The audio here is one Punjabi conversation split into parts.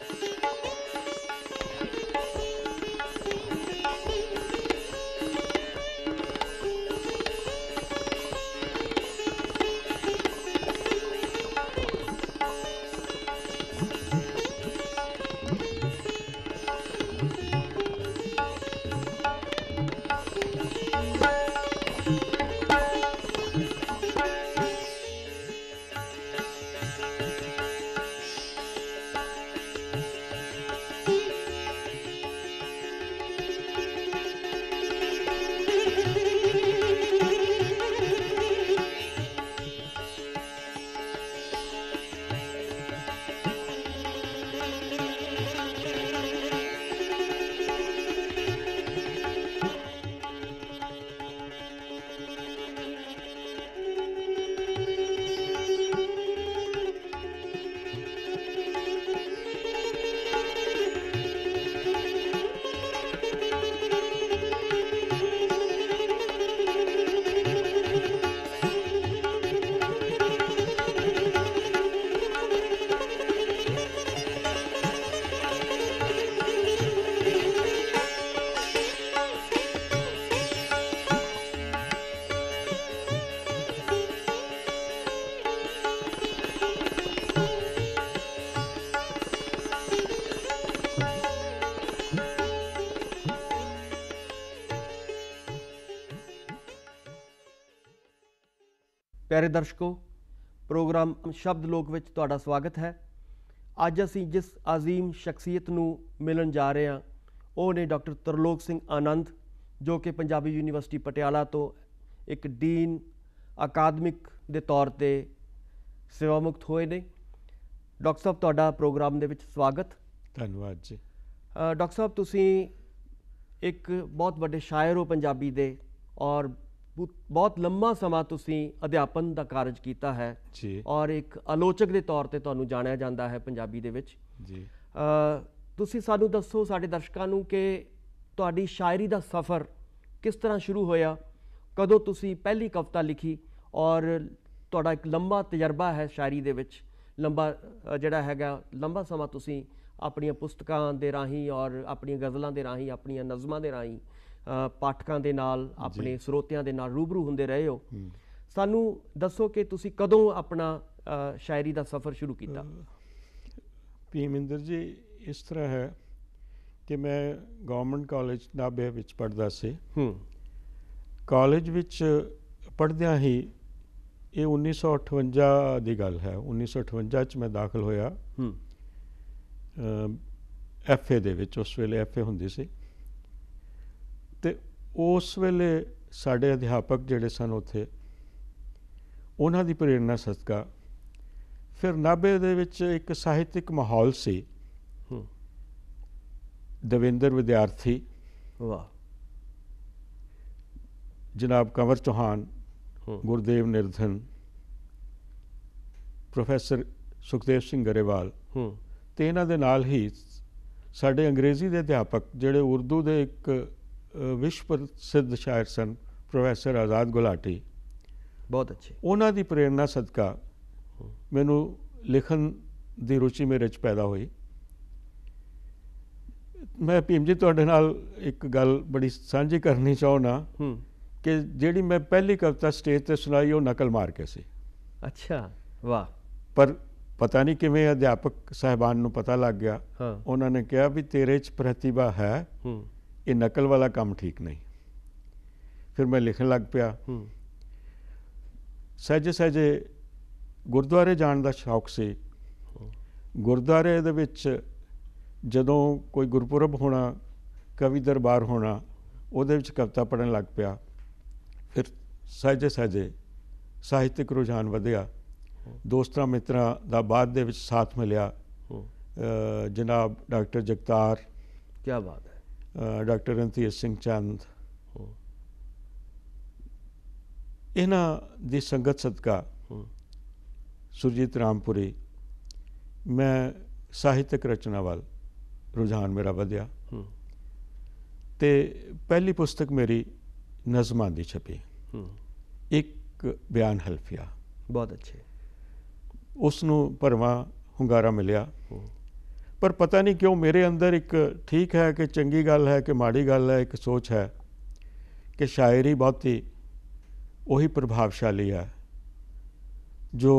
प्यारे दर्शकों, प्रोग्राम शब्द लोक विच तुहाडा स्वागत है। अज असीं जिस अजीम शख्सियत नूं मिलन जा रहे हैं वो ने डॉक्टर तरलोक सिंह आनंद, जो कि पंजाबी यूनीवर्सिटी पटियाला तो एक डीन अकादमिक दे तौर ते सेवामुक्त होए ने। डॉक्टर साहब, तुहाडा प्रोग्राम दे विच स्वागत। धन्यवाद जी। डॉक्टर साहब, तुसीं एक बहुत वड्डे शायर हो पंजाबी दे और बहुत लंबा समा तुसीं अध्यापन का कारज किया है जी, और एक आलोचक के तौर पर तुहानूं जाणिया जाता है पंजाबी दे विच जी। तुसीं सानूं दसो साडे दर्शकां नूं कि तुहाडी शायरी का सफ़र किस तरह शुरू होया, कदों तुसीं पहली कविता लिखी और तुहाडा एक लंबा तजर्बा है शायरी दे विच, लंबा जिहड़ा हैगा लंबा समा तुसीं अपणियां पुस्तकां दे राहीं और अपणियां गज़लां दे राहीं, अपणियां नज़मां दे राहीं पाठकां दे नाल, अपने स्रोतियां दे नाल रूबरू हुंदे रहे हो। सानू दसो कि तुसी कदों अपना शायरी का सफ़र शुरू किया? भीमिंदर जी, इस तरह है कि मैं गवर्नमेंट कॉलेज नाभे विच पढ़दा सी। कॉलेज विच पढ़दियां ही ये 1958 की गल है। 1958 च मैं दाखिल होया FA दे विच। उस वेले FA हुंदी सी ते उस वेले साढ़े अध्यापक जिहड़े सन उत्थे उन्हां दी प्रेरणा सदका फिर नाभे दे विच एक साहित्यिक माहौल सी। दविंदर विद्यार्थी, वाह, जनाब कंवर चौहान, गुरदेव निर्धन, प्रोफैसर सुखदेव सिंह गरेवाल ते इन्हां दे नाल ही साढ़े अंग्रेज़ी के अध्यापक जिहड़े उर्दू के एक विश्व प्रसिद्ध शायर सन, प्रोफैसर आज़ाद गुलाटी, बहुत अच्छे। उन्हां दी प्रेरणा सदका मैनू लिखन की रुचि मेरे च पैदा हुई। मैं भीम जी तुहाडे नाल एक गल बड़ी साझी करनी चाहुंदा कि जिहड़ी मैं पहली कविता स्टेज ते सुनाई वो नकल मार के सी। अच्छा, वाह। पर पता नहीं किवें अध्यापक साहिबान नूं पता लग गया। उन्होंने कहा भी तेरे च प्रतिभा है, ये नकल वाला काम ठीक नहीं। फिर मैं लिखन लग पिया। सहजे सहजे गुरुद्वारे जाण दा शौक सी। गुरुद्वारे दे विच जदों कोई गुरपुरब होना, कवि दरबार होना, उहदे विच कविता पढ़न लग पिया। फिर सहजे सहजे साहित्यिक रुझान वधिया। दोस्तां मित्रां दा बाद दे विच साथ मिलिया। जनाब डॉक्टर जगतार, क्या बात है, डॉक्टर रणधीर सिंह चंद, इन्हां दी संगत सदका, सुरजीत रामपुरी, मैं साहित्यक रचना वाल रुझान मेरा वधिया। ते पहली पुस्तक मेरी नज़मां दी छपी, एक बयान हल्फिया। बहुत अच्छे। उसनूं भरवां हुंगारा मिलिया। ਪਰ ਪਤਾ ਨਹੀਂ ਕਿਉਂ ਮੇਰੇ ਅੰਦਰ ਇੱਕ, ਠੀਕ ਹੈ ਕਿ ਚੰਗੀ ਗੱਲ ਹੈ ਕਿ ਮਾੜੀ ਗੱਲ ਹੈ, ਇੱਕ ਸੋਚ ਹੈ ਕਿ ਸ਼ਾਇਰੀ ਬਹੁਤੀ ਉਹੀ ਪ੍ਰਭਾਵਸ਼ਾਲੀ ਹੈ ਜੋ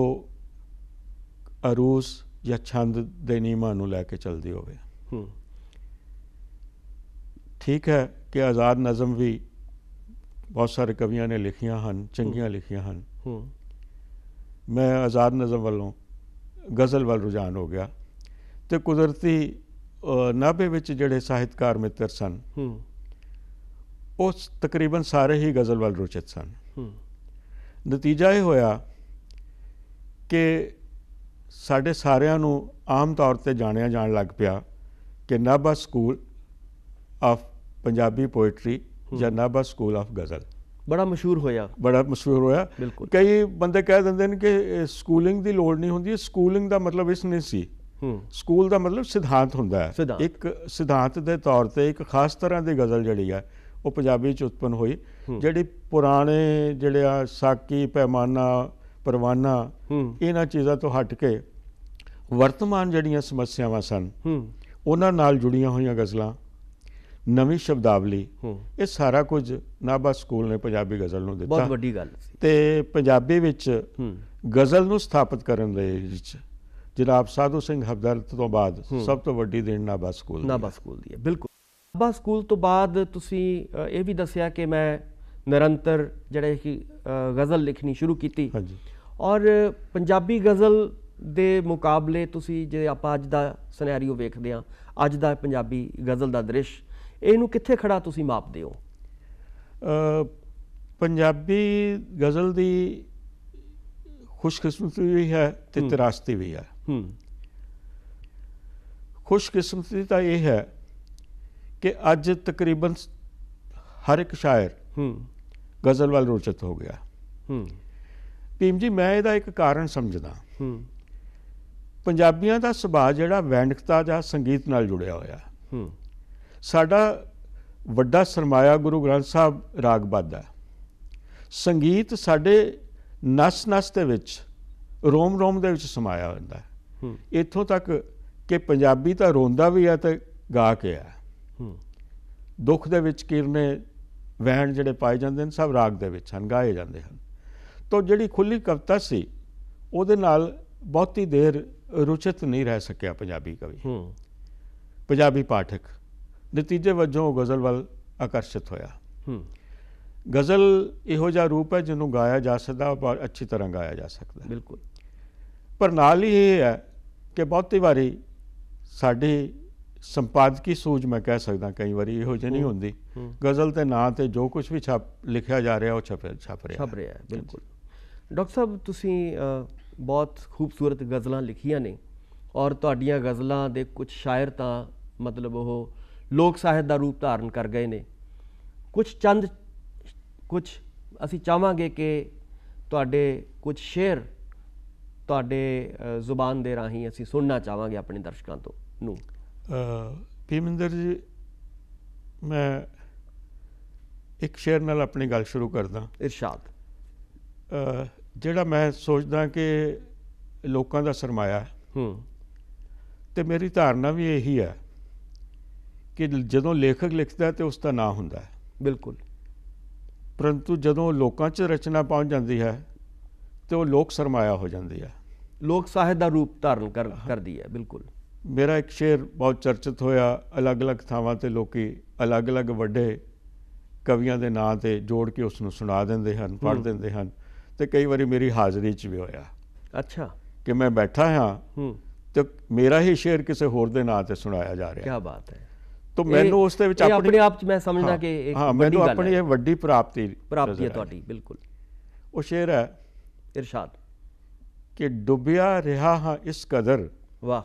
ਅਰੂਸ ਜਾਂ ਛੰਦ ਦੇ ਨਿਯਮਾਂ ਨੂੰ ਲੈ ਕੇ ਚੱਲਦੀ ਹੋਵੇ। ਠੀਕ ਹੈ ਕਿ ਆਜ਼ਾਦ ਨਜ਼ਮ ਵੀ ਬਹੁਤ ਸਾਰੇ ਕਵੀਆਂ ਨੇ ਲਿਖੀਆਂ ਹਨ, ਚੰਗੀਆਂ ਲਿਖੀਆਂ ਹਨ। ਮੈਂ ਆਜ਼ਾਦ ਨਜ਼ਮ ਵੱਲੋਂ ਗਜ਼ਲ ਵੱਲ ਰੁਝਾਨ ਹੋ ਗਿਆ ਅਤੇ ਕੁਦਰਤੀ 90 ਵਿੱਚ ਜਿਹੜੇ ਸਾਹਿਤਕਾਰ ਮਿੱਤਰ ਸਨ ਉਹ ਤਕਰੀਬਨ ਸਾਰੇ ਹੀ ਗਜ਼ਲ ਵੱਲ ਰੁਚਿਤ ਸਨ। ਨਤੀਜਾ ਇਹ ਹੋਇਆ ਕਿ ਸਾਡੇ ਸਾਰਿਆਂ ਨੂੰ ਆਮ ਤੌਰ 'ਤੇ ਜਾਣਿਆ ਜਾਣ ਲੱਗ ਪਿਆ ਕਿ Nabha school of Punjabi poetry ਜਾਂ ਨਾਭਾ ਸਕੂਲ ਆਫ ਗਜ਼ਲ ਬੜਾ ਮਸ਼ਹੂਰ ਹੋਇਆ। ਬਿਲਕੁਲ। ਕਈ ਬੰਦੇ ਕਹਿ ਦਿੰਦੇ ਨੇ ਕਿ ਸਕੂਲਿੰਗ ਦੀ ਲੋੜ ਨਹੀਂ ਹੁੰਦੀ। ਸਕੂਲਿੰਗ ਦਾ ਮਤਲਬ ਇਸ ਨਹੀਂ ਸੀ। ਸਕੂਲ ਦਾ ਮਤਲਬ ਸਿਧਾਂਤ ਹੁੰਦਾ ਹੈ। ਇੱਕ ਸਿਧਾਂਤ ਦੇ ਤੌਰ 'ਤੇ ਇੱਕ ਖਾਸ ਤਰ੍ਹਾਂ ਦੀ ਗਜ਼ਲ ਜਿਹੜੀ ਹੈ ਉਹ ਪੰਜਾਬੀ 'ਚ ਉਤਪੰਨ ਹੋਈ, ਜਿਹੜੀ ਪੁਰਾਣੇ ਜਿਹੜੇ ਆ ਸਾਕੀ, ਪੈਮਾਨਾ, ਪਰਵਾਨਾ, ਇਹਨਾਂ ਚੀਜ਼ਾਂ ਤੋਂ ਹਟ ਕੇ ਵਰਤਮਾਨ ਜਿਹੜੀਆਂ ਸਮੱਸਿਆਵਾਂ ਸਨ ਉਹਨਾਂ ਨਾਲ ਜੁੜੀਆਂ ਹੋਈਆਂ ਗਜ਼ਲਾਂ, ਨਵੀਂ ਸ਼ਬਦਾਵਲੀ, ਇਹ ਸਾਰਾ ਕੁਝ ਨਾਭਾ ਸਕੂਲ ਨੇ ਪੰਜਾਬੀ ਗਜ਼ਲ ਨੂੰ ਦਿੱਤਾ। ਬਹੁਤ ਵੱਡੀ ਗੱਲ ਸੀ। ਤੇ ਪੰਜਾਬੀ ਵਿੱਚ ਗਜ਼ਲ ਨੂੰ ਸਥਾਪਿਤ ਕਰਨ ਦੇ ਵਿੱਚ ਜਨਾਬ ਸਾਧੂ ਸਿੰਘ ਹਮਦਰਦ ਤੋਂ ਬਾਅਦ ਸਭ ਤੋਂ ਵੱਡੀ ਦੇਣ ਨਾਭਾ ਸਕੂਲ ਦੀ ਹੈ। ਬਿਲਕੁਲ। ਨਾਭਾ ਸਕੂਲ ਤੋਂ ਬਾਅਦ ਤੁਸੀਂ ਇਹ ਵੀ ਦੱਸਿਆ ਕਿ ਮੈਂ ਨਿਰੰਤਰ ਜਿਹੜੇ ਕਿ ਗਜ਼ਲ ਲਿਖਣੀ ਸ਼ੁਰੂ ਕੀਤੀ। ਹਾਂਜੀ। ਔਰ ਪੰਜਾਬੀ ਗਜ਼ਲ ਦੇ ਮੁਕਾਬਲੇ ਤੁਸੀਂ ਜੇ ਆਪਾਂ ਅੱਜ ਦਾ ਸਿਨੈਰੀਓ ਵੇਖਦੇ ਹਾਂ, ਅੱਜ ਦਾ ਪੰਜਾਬੀ ਗਜ਼ਲ ਦਾ ਦ੍ਰਿਸ਼, ਇਹਨੂੰ ਕਿੱਥੇ ਖੜਾ ਤੁਸੀਂ ਮਾਪਦੇ ਹੋ? ਪੰਜਾਬੀ ਗਜ਼ਲ ਦੀ ਖੁਸ਼ਕਿਸਮਤੀ ਵੀ ਹੈ ਤੇ ਤਰਾਸਤੀ ਵੀ ਹੈ। ਖੁਸ਼ਕਿਸਮਤੀ ਤਾਂ ਇਹ ਹੈ ਕਿ ਅੱਜ ਤਕਰੀਬਨ ਹਰ ਇੱਕ ਸ਼ਾਇਰ ਗਜ਼ਲ ਵੱਲ ਰੁਚਿਤ ਹੋ ਗਿਆ। ਭੀਮ ਜੀ, ਮੈਂ ਇਹਦਾ ਇੱਕ ਕਾਰਨ ਸਮਝਦਾ। ਪੰਜਾਬੀਆਂ ਦਾ ਸੁਭਾਅ ਜਿਹੜਾ ਵੈਣਕਤਾ ਜਾਂ ਸੰਗੀਤ ਨਾਲ ਜੁੜਿਆ ਹੋਇਆ। ਸਾਡਾ ਵੱਡਾ ਸਰਮਾਇਆ ਗੁਰੂ ਗ੍ਰੰਥ ਸਾਹਿਬ ਰਾਗਬੱਧ ਹੈ। ਸੰਗੀਤ ਸਾਡੇ ਨਸ ਨਸ ਦੇ ਵਿੱਚ, ਰੋਮ ਰੋਮ ਦੇ ਵਿੱਚ ਸਮਾਇਆ ਹੁੰਦਾ ਹੈ। ਇੱਥੋਂ ਤੱਕ ਕਿ ਪੰਜਾਬੀ ਤਾਂ ਰੋਂਦਾ ਵੀ ਹੈ ਤੇ ਗਾ ਕੇ ਹੈ। ਦੁੱਖ ਦੇ ਵਿੱਚ ਕਿਰਨੇ ਵਹਿਣ ਜਿਹੜੇ ਪਾਏ ਜਾਂਦੇ ਨੇ ਸਭ ਰਾਗ ਦੇ ਵਿੱਚ ਹਨ, ਗਾਏ ਜਾਂਦੇ ਹਨ। ਤਾਂ ਜਿਹੜੀ ਖੁੱਲ੍ਹੀ ਕਵਿਤਾ ਸੀ ਉਹਦੇ ਨਾਲ ਬਹੁਤੀ ਦੇਰ ਰੁਚਿਤ ਨਹੀਂ ਰਹਿ ਸਕਿਆ ਪੰਜਾਬੀ ਕਵੀ, ਪੰਜਾਬੀ ਪਾਠਕ। ਨਤੀਜੇ ਵਜੋਂ ਗਜ਼ਲ ਵੱਲ ਆਕਰਸ਼ਿਤ ਹੋਇਆ। ਗਜ਼ਲ ਇਹੋ ਜਿਹਾ ਰੂਪ ਹੈ ਜਿਹਨੂੰ ਗਾਇਆ ਜਾ ਸਕਦਾ, ਬਹੁਤ ਅੱਛੀ ਤਰ੍ਹਾਂ ਗਾਇਆ ਜਾ ਸਕਦਾ। ਬਿਲਕੁਲ। ਪਰ ਨਾਲ ਹੀ ਇਹ ਹੈ ਕਿ ਬਹੁਤੀ ਵਾਰੀ ਸਾਡੀ ਸੰਪਾਦਕੀ ਸੂਝ, ਮੈਂ ਕਹਿ ਸਕਦਾ, ਕਈ ਵਾਰੀ ਇਹੋ ਜਿਹੀ ਨਹੀਂ ਹੁੰਦੀ। ਗਜ਼ਲ ਦੇ ਨਾਂ 'ਤੇ ਜੋ ਕੁਛ ਵੀ ਲਿਖਿਆ ਜਾ ਰਿਹਾ ਉਹ ਛਪ ਰਿਹਾ। ਬਿਲਕੁਲ। ਡਾਕਟਰ ਸਾਹਿਬ, ਤੁਸੀਂ ਬਹੁਤ ਖੂਬਸੂਰਤ ਗਜ਼ਲਾਂ ਲਿਖੀਆਂ ਨੇ ਔਰ ਤੁਹਾਡੀਆਂ ਗਜ਼ਲਾਂ ਦੇ ਕੁਝ ਸ਼ਾਇਰ ਤਾਂ ਮਤਲਬ ਉਹ ਲੋਕ ਸਾਹਿਤ ਦਾ ਰੂਪ ਧਾਰਨ ਕਰ ਗਏ ਨੇ। ਕੁਝ ਅਸੀਂ ਚਾਹਾਂਗੇ ਕਿ ਤੁਹਾਡੇ ਕੁਝ ਸ਼ੇਰ ਤੁਹਾਡੇ ਜ਼ੁਬਾਨ ਦੇ ਰਾਹੀਂ ਅਸੀਂ ਸੁਣਨਾ ਚਾਹਾਂਗੇ ਆਪਣੇ ਦਰਸ਼ਕਾਂ ਤੋਂ ਨੂੰ। ਭੀਮਿੰਦਰ ਜੀ, ਮੈਂ ਇੱਕ ਸ਼ੇਰ ਨਾਲ ਆਪਣੀ ਗੱਲ ਸ਼ੁਰੂ ਕਰਦਾ। ਇਰਸ਼ਾਦ। ਜਿਹੜਾ ਮੈਂ ਸੋਚਦਾ ਕਿ ਲੋਕਾਂ ਦਾ ਸਰਮਾਇਆ ਹੈ ਤੇ ਮੇਰੀ ਧਾਰਨਾ ਵੀ ਇਹੀ ਹੈ ਕਿ ਜਦੋਂ ਲੇਖਕ ਲਿਖਦਾ ਤੇ ਉਸ ਦਾ ਨਾਂ ਹੁੰਦਾ ਹੈ। ਬਿਲਕੁਲ। ਪਰੰਤੂ ਜਦੋਂ ਲੋਕਾਂ 'ਚ ਰਚਨਾ ਪਹੁੰਚ ਜਾਂਦੀ ਹੈ ਤੇ ਉਹ ਲੋਕ ਸਰਮਾਇਆ ਹੋ ਜਾਂਦੀ ਹੈ, ਲੋਕ ਸਾਹਿਤ ਦਾ ਰੂਪ ਧਾਰਨ ਕਰਦੀ ਹੈ। ਬਿਲਕੁਲ। ਮੇਰਾ ਇੱਕ ਸ਼ੇਰ ਬਹੁਤ ਚਰਚਿਤ ਹੋਇਆ। ਅਲੱਗ-ਅਲੱਗ ਥਾਵਾਂ 'ਤੇ ਲੋਕੀ ਅਲੱਗ-ਅਲੱਗ ਵੱਡੇ ਕਵੀਆਂ ਦੇ ਨਾਂ 'ਤੇ ਜੋੜ ਕੇ ਉਸ ਨੂੰ ਸੁਣਾ ਦਿੰਦੇ ਹਨ, ਪੜ੍ਹ ਦਿੰਦੇ ਹਨ। ਤੇ ਕਈ ਵਾਰੀ ਮੇਰੀ ਹਾਜ਼ਰੀ 'ਚ ਵੀ ਹੋਇਆ। ਅੱਛਾ। ਕਿ ਮੈਂ ਬੈਠਾ ਹਾਂ ਤੇ ਮੇਰਾ ਹੀ ਸ਼ੇਰ ਕਿਸੇ ਹੋਰ ਦੇ ਨਾਂ 'ਤੇ ਸੁਣਾਇਆ ਜਾ ਰਿਹਾ। ਕਿਆ ਬਾਤ ਹੈ। ਤਾਂ ਮੈਨੂੰ ਉਸ ਦੇ ਵਿੱਚ ਆਪਣੇ ਆਪ 'ਚ ਮੈਂ ਸਮਝਦਾ ਕਿ ਇੱਕ ਮੈਨੂੰ ਆਪਣੀ ਇਹ ਵੱਡੀ ਪ੍ਰਾਪਤੀ ਹੈ ਤੁਹਾਡੀ। ਬਿਲਕੁਲ। ਉਹ ਸ਼ੇਰ ਹੈ ਇਰਸ਼ਾਦ ਕਿ ਡੁੱਬਿਆ ਰਿਹਾ ਹਾਂ ਇਸ ਕਦਰ, ਵਾਹ,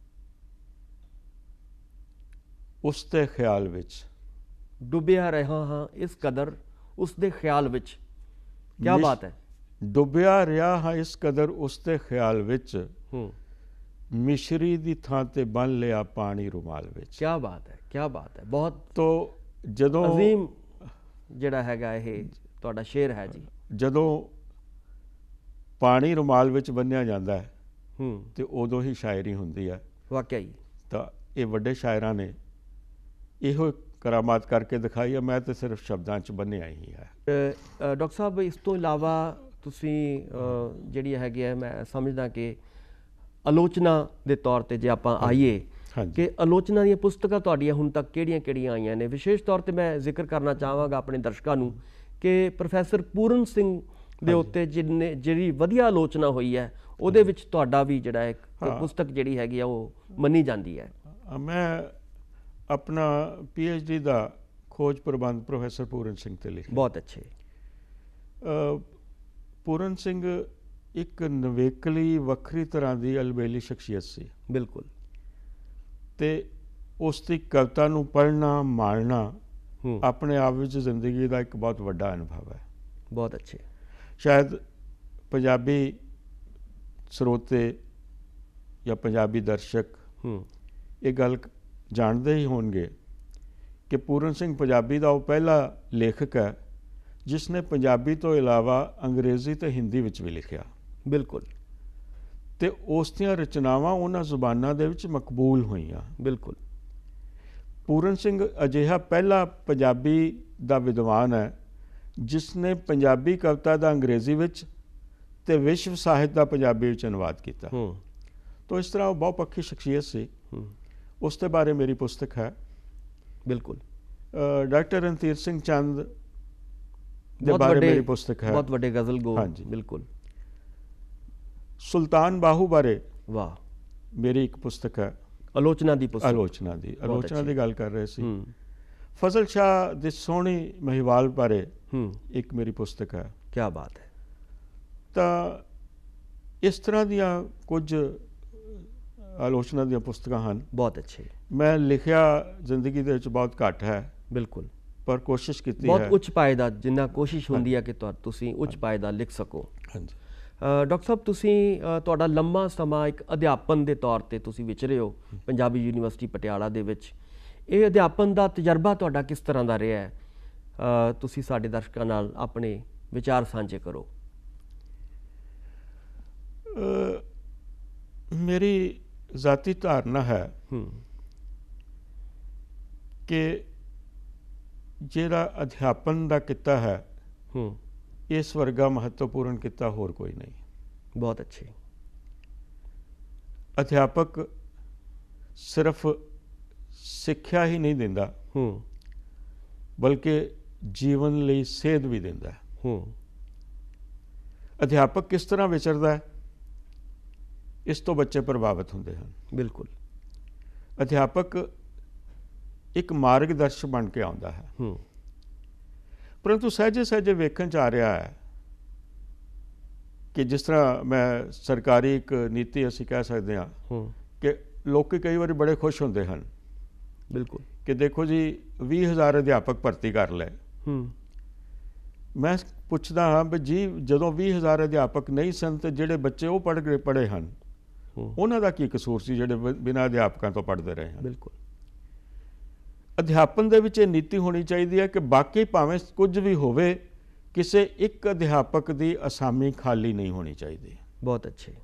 ਉਸ ਦੇ ਖਿਆਲ ਵਿੱਚ। ਡੁੱਬਿਆ ਰਿਹਾ ਹਾਂ ਇਸ ਕਦਰ, ਉਸ ਦੇ ਖਿਆਲ ਵਿੱਚ। ਕਿਆ ਬਾਤ ਹੈ। ਡੁੱਬਿਆ ਰਿਹਾ ਹਾਂ ਇਸ ਕਦਰ, ਉਸ ਦੇ ਖਿਆਲ ਵਿੱਚ, ਮਿਸ਼ਰੀ ਦੀ ਥਾਂ ਤੇ ਬੰਨ ਲਿਆ ਪਾਣੀ ਰੁਮਾਲ ਵਿੱਚ। ਕਿਆ ਬਾਤ ਹੈ, ਕਿਆ ਬਾਤ ਹੈ। ਬਹੁਤ ਤੋਂ ਜਦੋਂ ਅਜ਼ੀਮ ਜਿਹੜਾ ਹੈਗਾ ਇਹ ਤੁਹਾਡਾ ਸ਼ੇਰ ਹੈ ਜੀ। ਜਦੋਂ ਪਾਣੀ ਰੁਮਾਲ ਵਿੱਚ ਬੰਨਿਆ ਜਾਂਦਾ ਹੈ ਤੇ ਉਦੋਂ ਹੀ ਸ਼ਾਇਰੀ ਹੁੰਦੀ ਹੈ। ਵਾਕਿਆ ਹੀ। ਤਾਂ ਇਹ ਵੱਡੇ ਸ਼ਾਇਰਾਂ ਨੇ ਇਹੋ ਕਰਾਮਾਤ ਕਰਕੇ ਦਿਖਾਈ ਹੈ। ਮੈਂ ਤਾਂ ਸਿਰਫ ਸ਼ਬਦਾਂ 'ਚ ਬੰਨਿਆ ਹੀ ਹੈ। ਡਾਕਟਰ ਸਾਹਿਬ, ਇਸ ਤੋਂ ਇਲਾਵਾ ਤੁਸੀਂ ਜਿਹੜੀ ਹੈਗੀ ਹੈ, ਮੈਂ ਸਮਝਦਾ ਕਿ ਆਲੋਚਨਾ ਦੇ ਤੌਰ 'ਤੇ ਜੇ ਆਪਾਂ ਆਈਏ ਕਿ ਆਲੋਚਨਾ ਦੀਆਂ ਪੁਸਤਕਾਂ ਤੁਹਾਡੀਆਂ ਹੁਣ ਤੱਕ ਕਿਹੜੀਆਂ ਆਈਆਂ ਨੇ? ਵਿਸ਼ੇਸ਼ ਤੌਰ 'ਤੇ ਮੈਂ ਜ਼ਿਕਰ ਕਰਨਾ ਚਾਹਾਂਗਾ ਆਪਣੇ ਦਰਸ਼ਕਾਂ ਨੂੰ ਕਿ ਪ੍ਰੋਫੈਸਰ ਪੂਰਨ ਸਿੰਘ ਦੇ ਉੱਤੇ ਜਿਹੜੀ ਵਧੀਆ ਆਲੋਚਨਾ ਹੋਈ ਹੈ, ਉਹਦੇ ਵਿੱਚ ਤੁਹਾਡਾ ਵੀ ਜਿਹੜਾ ਇੱਕ ਪੁਸਤਕ ਜਿਹੜੀ ਹੈਗੀ ਆ ਉਹ ਮੰਨੀ ਜਾਂਦੀ ਹੈ। ਮੈਂ ਆਪਣਾ PhD ਦਾ ਖੋਜ ਪ੍ਰਬੰਧ ਪ੍ਰੋਫੈਸਰ ਪੂਰਨ ਸਿੰਘ ਤੇ ਲਿਖਿਆ। ਬਹੁਤ ਅੱਛੇ। ਪੂਰਨ ਸਿੰਘ ਇੱਕ ਨਵੇਕਲੀ ਵੱਖਰੀ ਤਰ੍ਹਾਂ ਦੀ ਅਲਬੇਲੀ ਸ਼ਖਸੀਅਤ ਸੀ। ਬਿਲਕੁਲ। ਤੇ ਉਸ ਦੀ ਕਵਿਤਾ ਨੂੰ ਪੜ੍ਹਨਾ, ਮਾਣਨਾ ਆਪਣੇ ਆਪ ਵਿੱਚ ਜ਼ਿੰਦਗੀ ਦਾ ਇੱਕ ਬਹੁਤ ਵੱਡਾ ਅਨੁਭਵ ਹੈ। ਬਹੁਤ ਅੱਛੇ। ਸ਼ਾਇਦ ਪੰਜਾਬੀ ਸਰੋਤੇ ਜਾਂ ਪੰਜਾਬੀ ਦਰਸ਼ਕ ਇਹ ਗੱਲ ਜਾਣਦੇ ਹੀ ਹੋਣਗੇ ਕਿ ਪੂਰਨ ਸਿੰਘ ਪੰਜਾਬੀ ਦਾ ਉਹ ਪਹਿਲਾ ਲੇਖਕ ਹੈ ਜਿਸ ਨੇ ਪੰਜਾਬੀ ਤੋਂ ਇਲਾਵਾ ਅੰਗਰੇਜ਼ੀ ਤੇ ਹਿੰਦੀ ਵਿੱਚ ਵੀ ਲਿਖਿਆ। ਬਿਲਕੁਲ। ਤੇ ਉਸ ਦੀਆਂ ਰਚਨਾਵਾਂ ਉਹਨਾਂ ਜ਼ੁਬਾਨਾਂ ਦੇ ਵਿੱਚ ਮਕਬੂਲ ਹੋਈਆਂ। ਬਿਲਕੁਲ। ਪੂਰਨ ਸਿੰਘ ਅਜਿਹਾ ਪਹਿਲਾ ਪੰਜਾਬੀ ਦਾ ਵਿਦਵਾਨ ਹੈ ਜਿਸ ਨੇ ਪੰਜਾਬੀ ਕਵਿਤਾ ਦਾ ਅੰਗਰੇਜ਼ੀ ਵਿੱਚ ਤੇ ਵਿਸ਼ਵ ਸਾਹਿਤ ਦਾ ਪੰਜਾਬੀ ਵਿੱਚ ਅਨੁਵਾਦ ਕੀਤਾ। ਤਾਂ ਇਸ ਤਰ੍ਹਾਂ ਉਹ ਬਹੁਪੱਖੀ ਸ਼ਖਸੀਅਤ ਸੀ। ਉਸ ਦੇ ਬਾਰੇ ਮੇਰੀ ਪੁਸਤਕ ਹੈ। ਬਿਲਕੁਲ। ਡਾਕਟਰ ਰਣਧੀਰ ਸਿੰਘ ਚੰਦ ਦੇ ਬਾਰੇ ਮੇਰੀ ਪੁਸਤਕ ਹੈ। ਬਹੁਤ ਵੱਡੇ ਗਜ਼ਲ ਗੋ। ਹਾਂਜੀ, ਬਿਲਕੁਲ। ਸੁਲਤਾਨ ਬਾਹੂ ਬਾਰੇ ਵਾਹ ਮੇਰੀ ਇੱਕ ਪੁਸਤਕ ਹੈ। ਆਲੋਚਨਾ ਦੀ ਪੁਸਤਕ। ਆਲੋਚਨਾ ਦੀ ਗੱਲ ਕਰ ਰਹੇ ਸੀ। ਫਜ਼ਲ ਸ਼ਾਹ ਦੀ ਸੋਹਣੀ ਮਹੀਵਾਲ ਬਾਰੇ ਇੱਕ ਮੇਰੀ ਪੁਸਤਕ ਹੈ। ਕੀ ਬਾਤ ਹੈ। ਤਾਂ ਇਸ ਤਰ੍ਹਾਂ ਦੀਆਂ ਕੁਝ ਆਲੋਚਨਾ ਦੀਆਂ ਪੁਸਤਕਾਂ ਹਨ। ਬਹੁਤ ਅੱਛੇ। ਮੈਂ ਲਿਖਿਆ ਜ਼ਿੰਦਗੀ ਦੇ ਵਿੱਚ ਬਹੁਤ ਘੱਟ ਹੈ। ਬਿਲਕੁਲ। ਪਰ ਕੋਸ਼ਿਸ਼ ਕੀਤੀ ਹੈ ਬਹੁਤ ਉੱਚ ਪਾਏ ਦਾ, ਜਿੰਨਾ ਕੋਸ਼ਿਸ਼ ਹੁੰਦੀ ਹੈ ਕਿ ਤੁਸੀਂ ਉੱਚ ਪਾਏ ਦਾ ਲਿਖ ਸਕੋ। ਹਾਂਜੀ। ਡਾਕਟਰ ਸਾਹਿਬ, ਤੁਸੀਂ ਤੁਹਾਡਾ ਲੰਮਾ ਸਮਾਂ ਇੱਕ ਅਧਿਆਪਨ ਦੇ ਤੌਰ 'ਤੇ ਤੁਸੀਂ ਵਿਚਰੇ ਹੋ ਪੰਜਾਬੀ ਯੂਨੀਵਰਸਿਟੀ ਪਟਿਆਲਾ ਦੇ ਵਿੱਚ। ਇਹ ਅਧਿਆਪਨ ਦਾ ਤਜਰਬਾ ਤੁਹਾਡਾ ਕਿਸ ਤਰ੍ਹਾਂ ਦਾ ਰਿਹਾ ਹੈ? ਤੁਸੀਂ ਸਾਡੇ ਦਰਸ਼ਕਾਂ ਨਾਲ ਆਪਣੇ ਵਿਚਾਰ ਸਾਂਝੇ ਕਰੋ। ਮੇਰੀ ਜ਼ਾਤੀ ਧਾਰਨਾ ਹੈ ਕਿ ਜਿਹੜਾ ਅਧਿਆਪਨ ਦਾ ਕਿੱਤਾ ਹੈ ਇਸ ਵਰਗਾ ਮਹੱਤਵਪੂਰਨ ਕਿੱਤਾ ਹੋਰ ਕੋਈ ਨਹੀਂ। ਬਹੁਤ ਅੱਛੇ। ਅਧਿਆਪਕ ਸਿਰਫ ਸਿੱਖਿਆ ਹੀ ਨਹੀਂ ਦਿੰਦਾ ਬਲਕਿ ਜੀਵਨ ਲਈ ਸੇਧ ਵੀ ਦਿੰਦਾ ਹੈ। ਅਧਿਆਪਕ ਕਿਸ ਤਰ੍ਹਾਂ ਵਿਚਰਦਾ ਹੈ, ਇਸ ਤੋਂ ਬੱਚੇ ਪ੍ਰਭਾਵਿਤ ਹੁੰਦੇ ਹਨ। ਬਿਲਕੁਲ। ਅਧਿਆਪਕ ਇੱਕ ਮਾਰਗਦਰਸ਼ਕ ਬਣ ਕੇ ਆਉਂਦਾ ਹੈ। ਪਰੰਤੂ ਸਹਿਜੇ ਵੇਖਣ 'ਚ ਆ ਰਿਹਾ ਹੈ ਕਿ ਜਿਸ ਤਰ੍ਹਾਂ ਮੈਂ ਸਰਕਾਰੀ ਇੱਕ ਨੀਤੀ ਅਸੀਂ ਕਹਿ ਸਕਦੇ ਹਾਂ ਕਿ ਲੋਕ ਕਈ ਵਾਰੀ ਬੜੇ ਖੁਸ਼ ਹੁੰਦੇ ਹਨ। ਬਿਲਕੁਲ। ਕਿ ਦੇਖੋ ਜੀ 20,000 ਅਧਿਆਪਕ ਭਰਤੀ ਕਰ ਲਏ। ਮੈਂ ਪੁੱਛਦਾ ਹਾਂ ਵੀ ਜੀ ਜਦੋਂ 20,000 ਅਧਿਆਪਕ ਨਹੀਂ ਸਨ ਤੇ ਜਿਹੜੇ ਬੱਚੇ ਉਹ ਪੜ੍ਹੇ ਹਨ ਉਹਨਾਂ ਦਾ ਕੀ ਕਸੂਰ ਸੀ ਜਿਹੜੇ ਬਿਨਾਂ ਅਧਿਆਪਕਾਂ ਤੋਂ ਪੜ੍ਹਦੇ ਰਹੇ ਹਨ? ਬਿਲਕੁਲ। ਅਧਿਆਪਨ ਦੇ ਵਿੱਚ ਇਹ ਨੀਤੀ ਹੋਣੀ ਚਾਹੀਦੀ ਹੈ ਕਿ ਬਾਕੀ ਭਾਵੇਂ ਕੁਝ ਵੀ ਹੋਵੇ, ਕਿਸੇ ਇੱਕ ਅਧਿਆਪਕ ਦੀ ਅਸਾਮੀ ਖਾਲੀ ਨਹੀਂ ਹੋਣੀ ਚਾਹੀਦੀ। ਬਹੁਤ ਅੱਛੇ।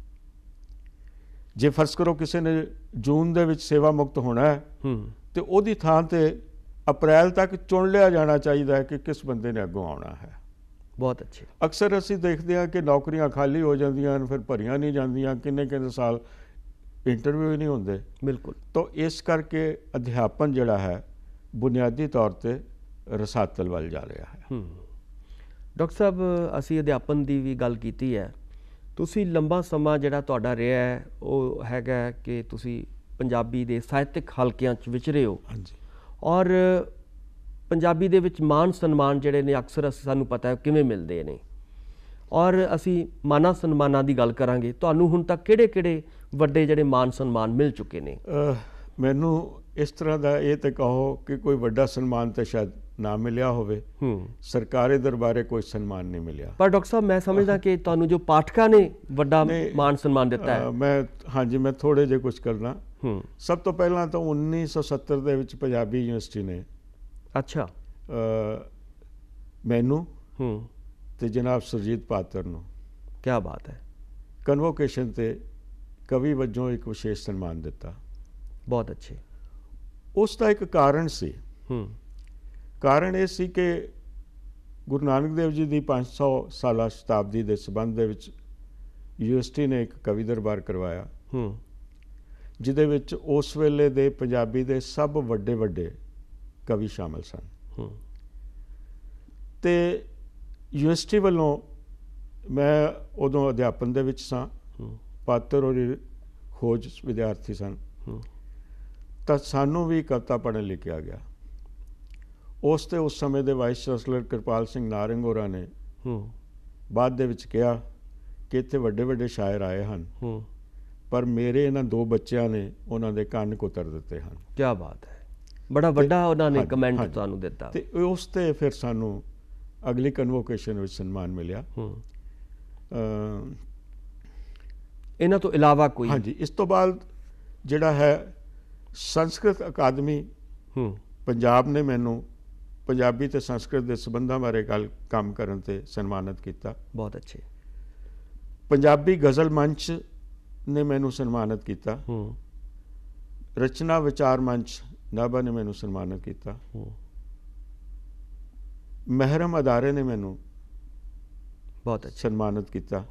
ਜੇ ਫਰਜ਼ ਕਰੋ ਕਿਸੇ ਨੇ ਜੂਨ ਦੇ ਵਿੱਚ ਸੇਵਾ ਮੁਕਤ ਹੋਣਾ ਹੈ ਤੇ ਉਹਦੀ ਥਾਂ ਤੇ ਅਪ੍ਰੈਲ ਤੱਕ ਚੁਣ ਲਿਆ ਜਾਣਾ ਚਾਹੀਦਾ ਹੈ ਕਿ ਕਿਸ ਬੰਦੇ ਨੇ ਅੱਗੋਂ ਆਉਣਾ ਹੈ। ਬਹੁਤ ਅੱਛੇ। ਅਕਸਰ ਅਸੀਂ ਦੇਖਦੇ ਹਾਂ ਕਿ ਨੌਕਰੀਆਂ ਖਾਲੀ ਹੋ ਜਾਂਦੀਆਂ ਹਨ, ਫਿਰ ਭਰੀਆਂ ਨਹੀਂ ਜਾਂਦੀਆਂ, ਕਿੰਨੇ ਸਾਲ ਇੰਟਰਵਿਊ ਹੀ ਨਹੀਂ ਹੁੰਦੇ। ਬਿਲਕੁਲ। ਤਾਂ ਇਸ ਕਰਕੇ ਅਧਿਆਪਨ ਜਿਹੜਾ ਹੈ ਬੁਨਿਆਦੀ ਤੌਰ 'ਤੇ ਰਸਾਤਲ ਵੱਲ ਜਾ ਰਿਹਾ ਹੈ। ਡਾਕਟਰ ਸਾਹਿਬ, ਅਸੀਂ ਅਧਿਆਪਨ ਦੀ ਵੀ ਗੱਲ ਕੀਤੀ ਹੈ। ਤੁਸੀਂ ਲੰਬਾ ਸਮਾਂ ਜਿਹੜਾ ਤੁਹਾਡਾ ਰਿਹਾ ਹੈ ਉਹ ਹੈਗਾ ਕਿ ਤੁਸੀਂ ਪੰਜਾਬੀ ਦੇ ਸਾਹਿਤਕ ਹਲਕਿਆਂ 'ਚ ਵਿਚਰੇ ਹੋ। ਹਾਂਜੀ। ਔਰ ਪੰਜਾਬੀ ਦੇ ਵਿੱਚ ਮਾਣ ਸਨਮਾਨ ਜਿਹੜੇ ਨੇ ਅਕਸਰ ਸਾਨੂੰ ਪਤਾ ਹੈ ਕਿਵੇਂ ਮਿਲਦੇ ਨੇ, ਔਰ ਅਸੀਂ ਮਾਨਾਂ ਸਨਮਾਨਾਂ ਦੀ ਗੱਲ ਕਰਾਂਗੇ। ਤੁਹਾਨੂੰ ਹੁਣ ਤੱਕ ਕਿਹੜੇ ਵੱਡੇ ਜਿਹੜੇ ਮਾਣ ਸਨਮਾਨ ਮਿਲ ਚੁੱਕੇ ਨੇ? ਮੈਨੂੰ ਇਸ ਤਰ੍ਹਾਂ ਦਾ ਇਹ ਤੇ ਕਹੋ ਕਿ ਕੋਈ ਵੱਡਾ ਸਨਮਾਨ ਤਾਂ ਸ਼ਾਇਦ ਨਾ ਮਿਲਿਆ ਹੋਵੇ। ਸਰਕਾਰੀ ਦਰਬਾਰੇ ਕੋਈ ਸਨਮਾਨ ਨਹੀਂ ਮਿਲਿਆ। ਪਰ ਡਾਕਟਰ ਸਾਹਿਬ, ਮੈਂ ਸਮਝਦਾ ਕਿ ਤੁਹਾਨੂੰ ਜੋ ਪਾਠਕਾਂ ਨੇ ਵੱਡਾ ਮਾਣ ਸਨਮਾਨ ਦਿੱਤਾ ਹੈ। ਮੈਂ ਥੋੜੇ ਜਿਹੇ ਕੁਝ ਕਰਨਾ। ਸਭ ਤੋਂ ਪਹਿਲਾਂ ਤਾਂ 1970 ਦੇ ਵਿੱਚ ਪੰਜਾਬੀ ਯੂਨੀਵਰਸਿਟੀ ਨੇ ਅੱਛਾ ਮੈਨੂੰ ਤੇ ਜਨਾਬ ਸੁਰਜੀਤ ਪਾਤਰ ਨੂੰ ਕੀ ਬਾਤ ਹੈ ਕਨਵੋਕੇਸ਼ਨ ਤੇ ਕਵੀ ਵਜੋਂ ਇੱਕ ਵਿਸ਼ੇਸ਼ ਸਨਮਾਨ ਦਿੱਤਾ। ਬਹੁਤ ਅੱਛੇ। ਉਸ ਦਾ ਇੱਕ ਕਾਰਨ ਸੀ। ਕਾਰਨ ਇਹ ਸੀ ਕਿ ਗੁਰੂ ਨਾਨਕ ਦੇਵ ਜੀ ਦੀ 500 ਸਾਲਾ ਸ਼ਤਾਬਦੀ ਦੇ ਸੰਬੰਧ ਦੇ ਵਿੱਚ ਯੂਨੀਵਰਸਿਟੀ ਨੇ ਇੱਕ ਕਵੀ ਦਰਬਾਰ ਕਰਵਾਇਆ, ਜਿਹਦੇ ਵਿੱਚ ਉਸ ਵੇਲੇ ਦੇ ਪੰਜਾਬੀ ਦੇ ਸਭ ਵੱਡੇ ਵੱਡੇ ਕਵੀ ਸ਼ਾਮਲ ਸਨ। ਤੇ ਯੂਨੀਵਰਸਿਟੀ ਵੱਲੋਂ, ਮੈਂ ਉਦੋਂ ਅਧਿਆਪਨ ਦੇ ਵਿੱਚ ਸਾਂ, ਪਾਤਰ ਔਰ ਖੋਜ ਵਿਦਿਆਰਥੀ ਸਨ, ਤਾਂ ਸਾਨੂੰ ਵੀ ਕਵਿਤਾ ਪੜ੍ਹਨ ਲਈ ਕਿਹਾ ਗਿਆ। ਉਸ ਸਮੇਂ ਦੇ ਵਾਈਸ ਚਾਂਸਲਰ ਕਿਰਪਾਲ ਸਿੰਘ ਨਾਰੰਗ ਹੋਰਾਂ ਨੇ ਬਾਅਦ ਦੇ ਵਿੱਚ ਕਿਹਾ ਕਿ ਇੱਥੇ ਵੱਡੇ ਵੱਡੇ ਸ਼ਾਇਰ ਆਏ ਹਨ, ਪਰ ਮੇਰੇ ਇਹਨਾਂ 2 ਬੱਚਿਆਂ ਨੇ ਉਹਨਾਂ ਦੇ ਕੰਨ ਕੁਤਰ ਦਿੱਤੇ ਹਨ। ਕੀ ਬਾਤ ਹੈ, ਬੜਾ ਵੱਡਾ ਉਹਨਾਂ ਨੇ ਕਮੈਂਟ ਤੁਹਾਨੂੰ ਦਿੱਤਾ। ਤੇ ਉਸ ਤੇ ਫਿਰ ਸਾਨੂੰ ਅਗਲੀ ਕਨਵੋਕੇਸ਼ਨ ਵਿੱਚ ਸਨਮਾਨ ਮਿਲਿਆ। ਇਹਨਾਂ ਤੋਂ ਇਲਾਵਾ ਕੋਈ? ਹਾਂਜੀ, ਇਸ ਤੋਂ ਬਾਅਦ ਜਿਹੜਾ ਹੈ ਸੰਸਕ੍ਰਿਤ ਅਕਾਦਮੀ ਪੰਜਾਬ ਨੇ ਮੈਨੂੰ ਪੰਜਾਬੀ ਤੇ ਸੰਸਕ੍ਰਿਤ ਦੇ ਸੰਬੰਧਾਂ ਬਾਰੇ ਕੰਮ ਕਰਨ ਤੇ ਸਨਮਾਨਿਤ ਕੀਤਾ। ਬਹੁਤ ਅੱਛੇ। ਪੰਜਾਬੀ ਗਜ਼ਲ ਮੰਚ ਨੇ ਮੈਨੂੰ ਸਨਮਾਨਿਤ ਕੀਤਾ। ਰਚਨਾ ਵਿਚਾਰ ਮੰਚ ਨਾਭਾ ਨੇ ਮੈਨੂੰ ਸਨਮਾਨਿਤ ਕੀਤਾ। ਮਹਿਰਮ ਅਦਾਰੇ ਨੇ ਮੈਨੂੰ ਬਹੁਤ ਅੱਛਾ ਸਨਮਾਨਿਤ ਕੀਤਾ।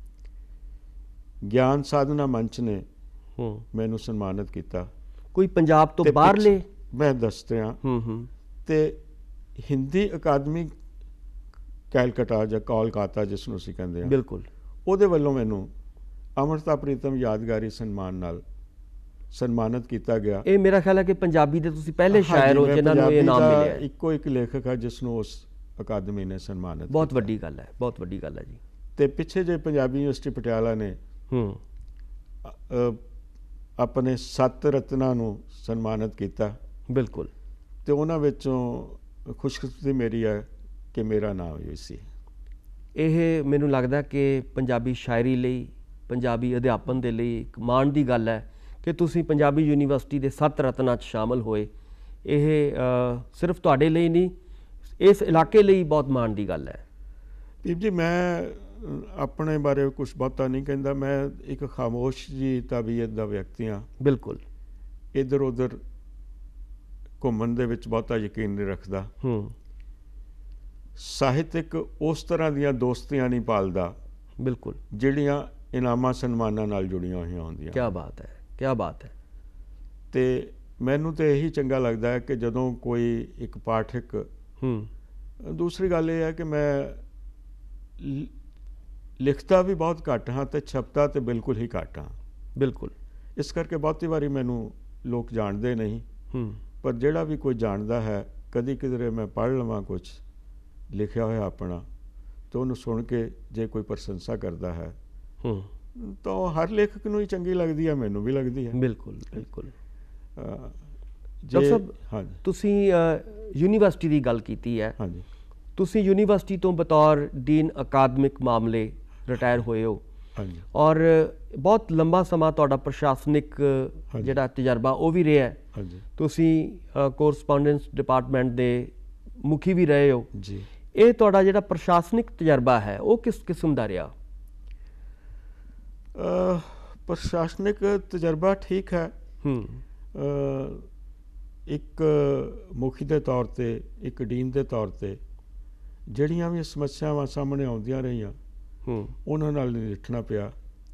ਗਿਆਨ ਸਾਧਨਾ ਮੰਚ ਨੇ ਮੈਨੂੰ ਸਨਮਾਨਿਤ ਕੀਤਾ। ਕੋਈ ਪੰਜਾਬ ਤੋਂ ਬਾਹਰਲੇ? ਮੈਂ ਦੱਸ ਰਿਹਾ। ਤੇ ਹਿੰਦੀ ਅਕਾਦਮੀ ਕੈਲਕਟਾ ਜਾਂ ਕੋਲਕਾਤਾ ਜਿਸ ਨੂੰ ਅਸੀਂ ਕਹਿੰਦੇ ਹਾਂ, ਬਿਲਕੁਲ, ਉਹਦੇ ਵੱਲੋਂ ਮੈਨੂੰ ਅਮਰਤਾ ਪ੍ਰੀਤਮ ਯਾਦਗਾਰੀ ਸਨਮਾਨ ਨਾਲ ਸਨਮਾਨਿਤ ਕੀਤਾ ਗਿਆ। ਇਹ ਮੇਰਾ ਖਿਆਲ ਹੈ ਕਿ ਪੰਜਾਬੀ ਦੇ ਤੁਸੀਂ ਪਹਿਲੇ ਸ਼ਾਇਰ ਹੋ ਜਿਨ੍ਹਾਂ ਨੂੰ ਇਹ ਨਾਮ ਮਿਲਿਆ। ਇੱਕੋ ਇੱਕ ਲੇਖਕ ਹੈ ਜਿਸ ਨੂੰ ਉਸ ਅਕਾਦਮੀ ਨੇ ਸਨਮਾਨਿਤ ਕੀਤਾ। ਬਹੁਤ ਵੱਡੀ ਗੱਲ ਹੈ, ਬਹੁਤ ਵੱਡੀ ਗੱਲ ਹੈ ਜੀ। ਤੇ ਪਿੱਛੇ ਜੇ ਪੰਜਾਬੀ ਯੂਨੀਵਰਸਿਟੀ ਪਟਿਆਲਾ ਨੇ ਆਪਣੇ 7 ਰਤਨਾਂ ਨੂੰ ਸਨਮਾਨਿਤ ਕੀਤਾ। ਬਿਲਕੁਲ। ਤੇ ਉਹਨਾਂ ਵਿੱਚੋਂ ਖੁਸ਼ਕਿਸਮਤੀ ਮੇਰੀ ਹੈ ਕਿ ਮੇਰਾ ਨਾਮ ਹੀ ਸੀ। ਇਹ ਮੈਨੂੰ ਲੱਗਦਾ ਕਿ ਪੰਜਾਬੀ ਸ਼ਾਇਰੀ ਲਈ, ਪੰਜਾਬੀ ਅਧਿਆਪਨ ਦੇ ਲਈ ਇੱਕ ਮਾਣ ਦੀ ਗੱਲ ਹੈ ਕਿ ਤੁਸੀਂ ਪੰਜਾਬੀ ਯੂਨੀਵਰਸਿਟੀ ਦੇ 7 ਰਤਨਾਂ 'ਚ ਸ਼ਾਮਲ ਹੋਏ। ਇਹ ਸਿਰਫ ਤੁਹਾਡੇ ਲਈ ਨਹੀਂ, ਇਸ ਇਲਾਕੇ ਲਈ ਬਹੁਤ ਮਾਣ ਦੀ ਗੱਲ ਹੈ। ਦੀਪ ਜੀ, ਮੈਂ ਆਪਣੇ ਬਾਰੇ ਕੁਛ ਬਹੁਤਾ ਨਹੀਂ ਕਹਿੰਦਾ। ਮੈਂ ਇੱਕ ਖਾਮੋਸ਼ ਜੀ ਤਬੀਅਤ ਦਾ ਵਿਅਕਤੀ ਹਾਂ। ਬਿਲਕੁਲ। ਇੱਧਰ ਉੱਧਰ ਘੁੰਮਣ ਦੇ ਵਿੱਚ ਬਹੁਤਾ ਯਕੀਨ ਨਹੀਂ ਰੱਖਦਾ। ਸਾਹਿਤਕ ਉਸ ਤਰ੍ਹਾਂ ਦੀਆਂ ਦੋਸਤੀਆਂ ਨਹੀਂ ਪਾਲਦਾ। ਬਿਲਕੁਲ। ਜਿਹੜੀਆਂ ਇਨਾਮਾਂ ਸਨਮਾਨਾਂ ਨਾਲ ਜੁੜੀਆਂ ਹੋਈਆਂ ਹੁੰਦੀਆਂ। ਕੀ ਬਾਤ ਹੈ, ਕੀ ਬਾਤ ਹੈ। ਤੇ ਮੈਨੂੰ ਤਾਂ ਇਹੀ ਚੰਗਾ ਲੱਗਦਾ ਹੈ ਕਿ ਜਦੋਂ ਕੋਈ ਇੱਕ ਪਾਠਕ, ਦੂਸਰੀ ਗੱਲ ਇਹ ਹੈ ਕਿ ਮੈਂ ਲਿਖਦਾ ਵੀ ਬਹੁਤ ਘੱਟ ਹਾਂ ਤੇ ਛਪਦਾ ਤੇ ਬਿਲਕੁਲ ਹੀ ਘੱਟ ਹਾਂ। ਬਿਲਕੁਲ। ਇਸ ਕਰਕੇ ਬਹੁਤੀ ਵਾਰੀ ਮੈਨੂੰ ਲੋਕ ਜਾਣਦੇ ਨਹੀਂ, ਪਰ ਜਿਹੜਾ ਵੀ ਕੋਈ ਜਾਣਦਾ ਹੈ, ਕਦੀ ਕਿਧਰੇ ਮੈਂ ਪੜ੍ਹ ਲਵਾਂ ਕੁਛ ਲਿਖਿਆ ਹੋਇਆ ਆਪਣਾ, ਤਾਂ ਉਹਨੂੰ ਸੁਣ ਕੇ ਜੇ ਕੋਈ ਪ੍ਰਸ਼ੰਸਾ ਕਰਦਾ ਹੈ ਤਾਂ ਉਹ ਹਰ ਲੇਖਕ ਨੂੰ ਹੀ ਚੰਗੀ ਲੱਗਦੀ ਹੈ, ਮੈਨੂੰ ਵੀ ਲੱਗਦੀ ਹੈ। ਬਿਲਕੁਲ ਬਿਲਕੁਲ। ਡਾਕਟਰ ਸਾਹਿਬ, ਹਾਂਜੀ, ਤੁਸੀਂ ਯੂਨੀਵਰਸਿਟੀ ਦੀ ਗੱਲ ਕੀਤੀ ਹੈ। ਹਾਂਜੀ। ਤੁਸੀਂ ਯੂਨੀਵਰਸਿਟੀ ਤੋਂ ਬਤੌਰ ਡੀਨ ਅਕਾਦਮਿਕ ਮਾਮਲੇ ਰਿਟਾਇਰ ਹੋਏ ਹੋ। ਹਾਂਜੀ। ਔਰ ਬਹੁਤ ਲੰਬਾ ਸਮਾਂ ਤੁਹਾਡਾ ਪ੍ਰਸ਼ਾਸਨਿਕ ਜਿਹੜਾ ਤਜਰਬਾ ਉਹ ਵੀ ਰਿਹਾ ਹੈ। ਹਾਂਜੀ। ਤੁਸੀਂ ਕੋਰਸਪੋਂਡੈਂਸ ਡਿਪਾਰਟਮੈਂਟ ਦੇ ਮੁਖੀ ਵੀ ਰਹੇ ਹੋ ਜੀ। ਇਹ ਤੁਹਾਡਾ ਜਿਹੜਾ ਪ੍ਰਸ਼ਾਸਨਿਕ ਤਜਰਬਾ ਹੈ ਉਹ ਕਿਸ ਕਿਸਮ ਦਾ ਰਿਹਾ? ਪ੍ਰਸ਼ਾਸਨਿਕ ਤਜਰਬਾ ਠੀਕ ਹੈ। ਇੱਕ ਮੁਖੀ ਦੇ ਤੌਰ ਤੇ, ਇੱਕ ਡੀਨ ਦੇ ਤੌਰ ਤੇ ਜਿਹੜੀਆਂ ਵੀ ਸਮੱਸਿਆਵਾਂ ਸਾਹਮਣੇ ਆਉਂਦੀਆਂ ਰਹੀਆਂ ਉਹਨਾਂ ਨਾਲ ਨਜਿੱਠਣਾ ਪਿਆ।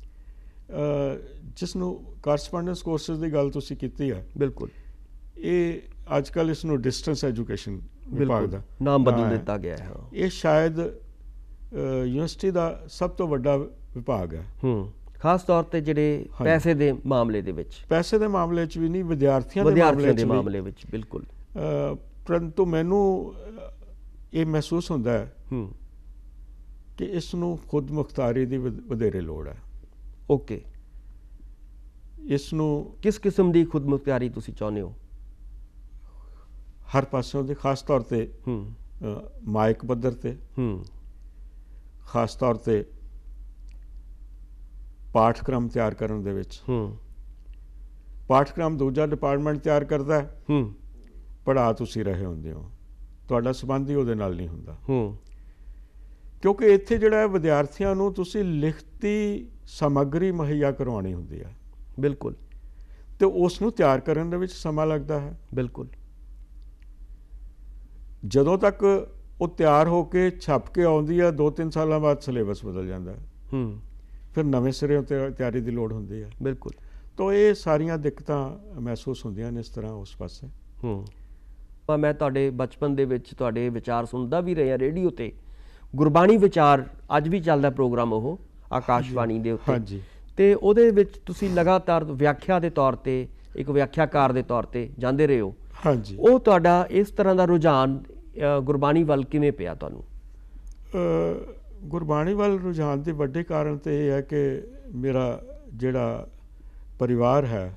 ਜਿਸ ਨੂੰ ਕਾਰਸਪੋਂਡੈਂਸ ਕੋਰਸਿਸ ਦੀ ਗੱਲ ਤੁਸੀਂ ਕੀਤੀ ਹੈ, ਬਿਲਕੁਲ, ਇਹ ਅੱਜ ਕੱਲ੍ਹ ਇਸ ਨੂੰ ਡਿਸਟੈਂਸ ਐਜੂਕੇਸ਼ਨ ਵਿਭਾਗ ਦਾ ਨਾਮ ਬਦਲ ਦਿੱਤਾ ਗਿਆ ਹੈ। ਇਹ ਸ਼ਾਇਦ ਯੂਨੀਵਰਸਿਟੀ ਦਾ ਸਭ ਤੋਂ ਵੱਡਾ ਵਿਭਾਗ ਹੈ, ਖਾਸ ਤੌਰ ਤੇ ਜਿਹੜੇ ਪੈਸੇ ਦੇ ਮਾਮਲੇ ਦੇ ਵਿੱਚ। ਪੈਸੇ ਦੇ ਮਾਮਲੇ 'ਚ ਵੀ ਨਹੀਂ, ਵਿਦਿਆਰਥੀਆਂ ਦੇ ਮਾਮਲੇ ਵਿੱਚ। ਬਿਲਕੁਲ। ਪਰੰਤੂ ਮੈਨੂੰ ਇਹ ਮਹਿਸੂਸ ਹੁੰਦਾ ਹੈ ਕਿ ਇਸ ਨੂੰ ਖੁਦ ਮੁਖਤਾਰੀ ਦੀ ਵਧੇਰੇ ਲੋੜ ਹੈ। ਓਕੇ। ਇਸ ਨੂੰ ਕਿਸ ਕਿਸਮ ਦੀ ਖੁਦ ਮੁਖਤਾਰੀ ਤੁਸੀਂ ਚਾਹੁੰਦੇ ਹੋ? ਹਰ ਪਾਸਿਓਂ ਦੀ, ਖਾਸ ਤੌਰ ਤੇ ਮਾਇਕ ਪੱਧਰ ਤੇ, ਖਾਸ ਤੌਰ ਤੇ ਪਾਠਕ੍ਰਮ ਤਿਆਰ ਕਰਨ ਦੇ ਵਿੱਚ। ਪਾਠਕ੍ਰਮ ਦੂਜਾ ਡਿਪਾਰਟਮੈਂਟ ਤਿਆਰ ਕਰਦਾ ਹੈ, ਪੜ੍ਹਾ ਤੁਸੀਂ ਰਹੇ ਹੁੰਦੇ ਹੋ, ਤੁਹਾਡਾ ਸੰਬੰਧ ਹੀ ਉਹਦੇ ਨਾਲ ਨਹੀਂ ਹੁੰਦਾ। ਕਿਉਂਕਿ ਇੱਥੇ ਜਿਹੜਾ ਹੈ ਵਿਦਿਆਰਥੀਆਂ ਨੂੰ ਤੁਸੀਂ ਲਿਖਤੀ ਸਮੱਗਰੀ ਮੁਹੱਈਆ ਕਰਵਾਉਣੀ ਹੁੰਦੀ ਹੈ। ਬਿਲਕੁਲ। ਤੇ ਉਸ ਨੂੰ ਤਿਆਰ ਕਰਨ ਦੇ ਵਿੱਚ ਸਮਾਂ ਲੱਗਦਾ ਹੈ। ਬਿਲਕੁਲ। ਜਦੋਂ ਤੱਕ ਉਹ ਤਿਆਰ ਹੋ ਕੇ ਛਪ ਕੇ ਆਉਂਦੀ ਆ 2-3 ਸਾਲਾਂ ਬਾਅਦ ਸਿਲੇਬਸ ਬਦਲ ਜਾਂਦਾ ਹੈ। ਫਿਰ ਨਵੇਂ ਸਿਰਿਓਂ ਤਿਆਰੀ ਦੀ ਲੋੜ ਹੁੰਦੀ ਹੈ। ਬਿਲਕੁਲ। ਤਾਂ ਇਹ ਸਾਰੀਆਂ ਦਿੱਕਤਾਂ ਮਹਿਸੂਸ ਹੁੰਦੀਆਂ ਨੇ ਇਸ ਤਰ੍ਹਾਂ ਉਸ ਪਾਸੇ। ਮੈਂ ਤੁਹਾਡੇ ਬਚਪਨ ਦੇ ਵਿੱਚ ਤੁਹਾਡੇ ਵਿਚਾਰ ਸੁਣਦਾ ਵੀ ਰਿਹਾ ਰੇਡੀਓ ਤੇ, ਗੁਰਬਾਣੀ ਵਿਚਾਰ ਅੱਜ ਵੀ ਚੱਲਦਾ ਪ੍ਰੋਗਰਾਮ ਉਹ ਆਕਾਸ਼ਵਾਣੀ ਦੇ ਉੱਤੇ। ਹਾਂਜੀ। ਤੇ ਉਹਦੇ ਵਿੱਚ ਤੁਸੀਂ ਲਗਾਤਾਰ ਵਿਆਖਿਆ ਦੇ ਤੌਰ ਤੇ, ਇੱਕ ਵਿਆਖਿਆਕਾਰ ਦੇ ਤੌਰ ਤੇ ਜਾਂਦੇ ਰਹੇ ਹੋ। ਹਾਂਜੀ। ਉਹ ਤੁਹਾਡਾ ਇਸ ਤਰ੍ਹਾਂ ਦਾ ਰੁਝਾਨ ਗੁਰਬਾਣੀ ਵੱਲ ਕਿਵੇਂ ਪਿਆ ਤੁਹਾਨੂੰ? ਗੁਰਬਾਣੀ ਵੱਲ ਰੁਝਾਨ ਦੇ ਵੱਡੇ ਕਾਰਨ ਤੇ ਇਹ ਹੈ ਕਿ ਮੇਰਾ ਜਿਹੜਾ ਪਰਿਵਾਰ ਹੈ